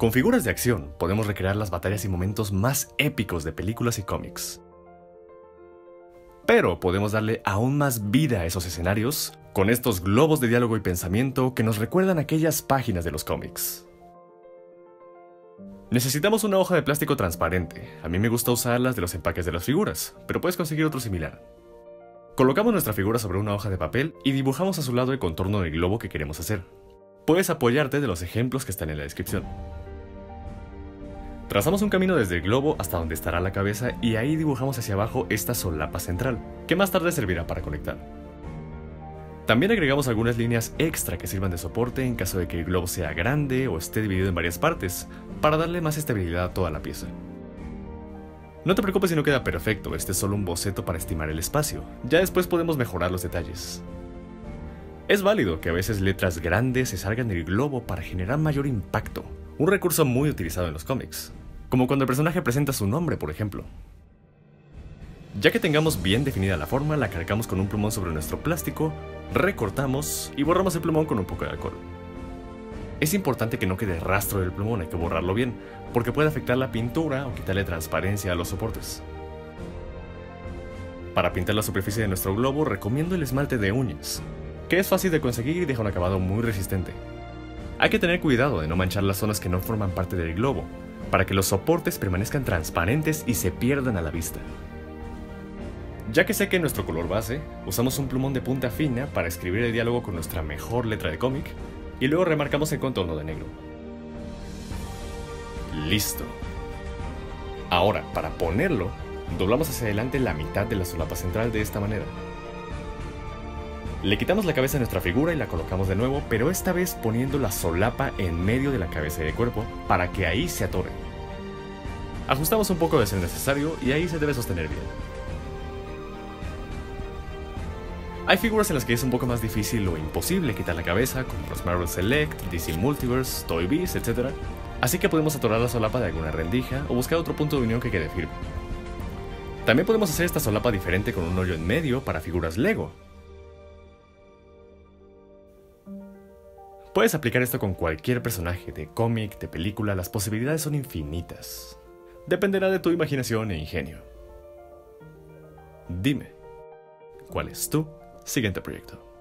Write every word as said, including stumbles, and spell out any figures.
Con figuras de acción podemos recrear las batallas y momentos más épicos de películas y cómics. Pero podemos darle aún más vida a esos escenarios con estos globos de diálogo y pensamiento que nos recuerdan aquellas páginas de los cómics. Necesitamos una hoja de plástico transparente. A mí me gusta usarlas de los empaques de las figuras, pero puedes conseguir otro similar. Colocamos nuestra figura sobre una hoja de papel y dibujamos a su lado el contorno del globo que queremos hacer. Puedes apoyarte de los ejemplos que están en la descripción. Trazamos un camino desde el globo hasta donde estará la cabeza y ahí dibujamos hacia abajo esta solapa central, que más tarde servirá para conectar. También agregamos algunas líneas extra que sirvan de soporte en caso de que el globo sea grande o esté dividido en varias partes, para darle más estabilidad a toda la pieza. No te preocupes si no queda perfecto, este es solo un boceto para estimar el espacio, ya después podemos mejorar los detalles. Es válido que a veces letras grandes se salgan del globo para generar mayor impacto, un recurso muy utilizado en los cómics, como cuando el personaje presenta su nombre, por ejemplo. Ya que tengamos bien definida la forma, la cargamos con un plumón sobre nuestro plástico, recortamos y borramos el plumón con un poco de alcohol. Es importante que no quede rastro del plumón, hay que borrarlo bien, porque puede afectar la pintura o quitarle transparencia a los soportes. Para pintar la superficie de nuestro globo recomiendo el esmalte de uñas, que es fácil de conseguir y deja un acabado muy resistente. Hay que tener cuidado de no manchar las zonas que no forman parte del globo, para que los soportes permanezcan transparentes y se pierdan a la vista. Ya que seque nuestro color base, usamos un plumón de punta fina para escribir el diálogo con nuestra mejor letra de cómic, y luego remarcamos el contorno de negro. Listo. Ahora, para ponerlo, doblamos hacia adelante la mitad de la solapa central de esta manera. Le quitamos la cabeza a nuestra figura y la colocamos de nuevo, pero esta vez poniendo la solapa en medio de la cabeza y del cuerpo, para que ahí se atore. Ajustamos un poco de ser necesario y ahí se debe sostener bien. Hay figuras en las que es un poco más difícil o imposible quitar la cabeza, como los Marvel Select, D C Multiverse, Toy Biz, etcétera. Así que podemos atorar la solapa de alguna rendija o buscar otro punto de unión que quede firme. También podemos hacer esta solapa diferente con un hoyo en medio para figuras Lego. Puedes aplicar esto con cualquier personaje, de cómic, de película, las posibilidades son infinitas. Dependerá de tu imaginación e ingenio. Dime, ¿cuál es tu siguiente proyecto?